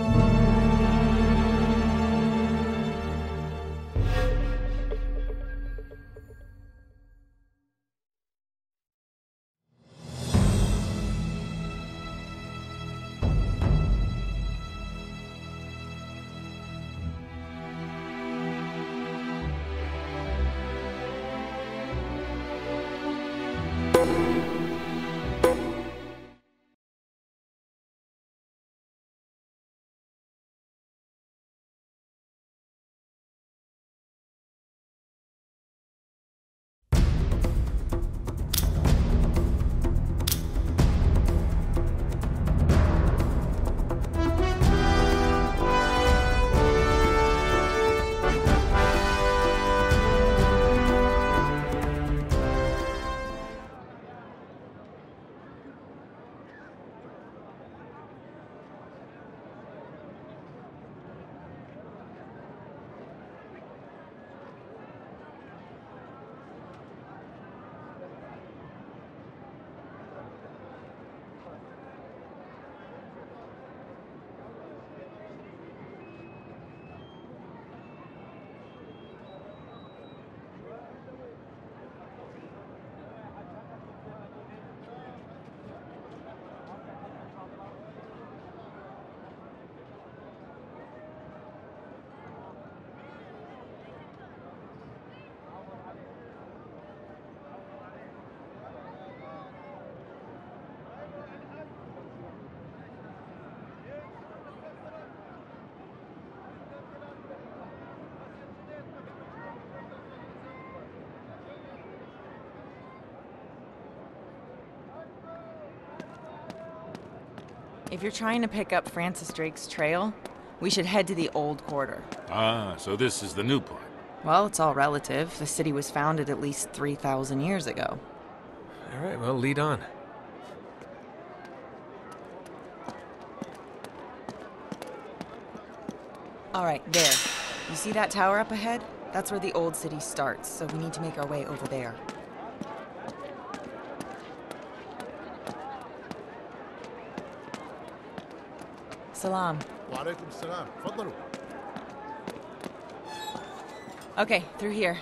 If you're trying to pick up Francis Drake's trail, we should head to the old quarter. Ah, so this is the new part. Well, it's all relative. The city was founded at least 3,000 years ago. All right, well, lead on. All right, there. You see that tower up ahead? That's where the old city starts, so we need to make our way over there. Salam. وعليكم السلام. تفضلوا. Okay, through here.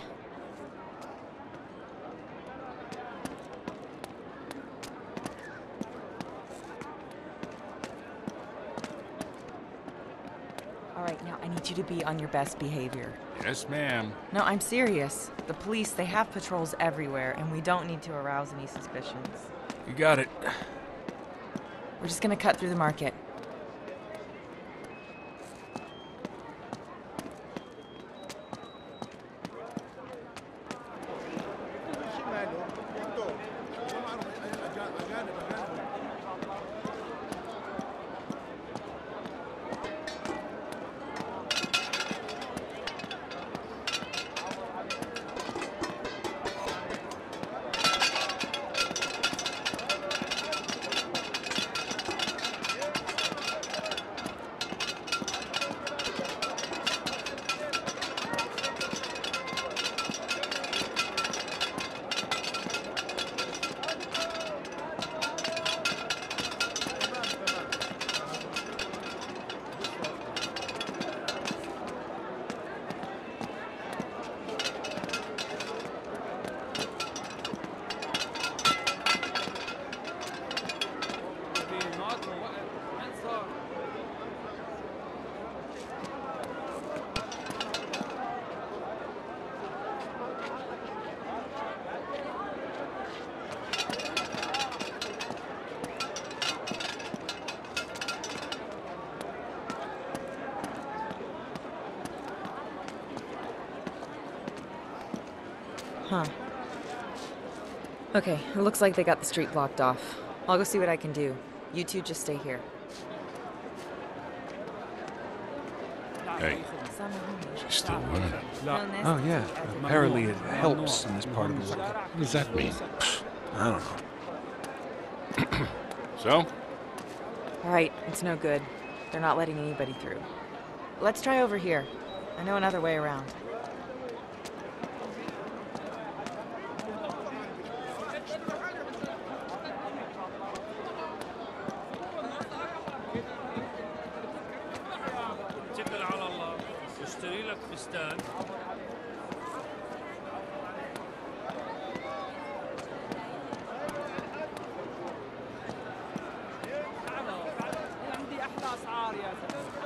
All right, now I need you to be on your best behavior. Yes, ma'am. No, I'm serious. The police, they have patrols everywhere, and we don't need to arouse any suspicions. You got it. We're just gonna cut through the market. Huh. Okay, it looks like they got the street blocked off. I'll go see what I can do. You two just stay here. Hey, she's still running. Oh, yeah. Apparently it helps in this part of the world. What does that mean? I don't know. So? All right, it's no good. They're not letting anybody through. Let's try over here. I know another way around. اشتري لك فستان. عندي احلى اسعار يا زلمه.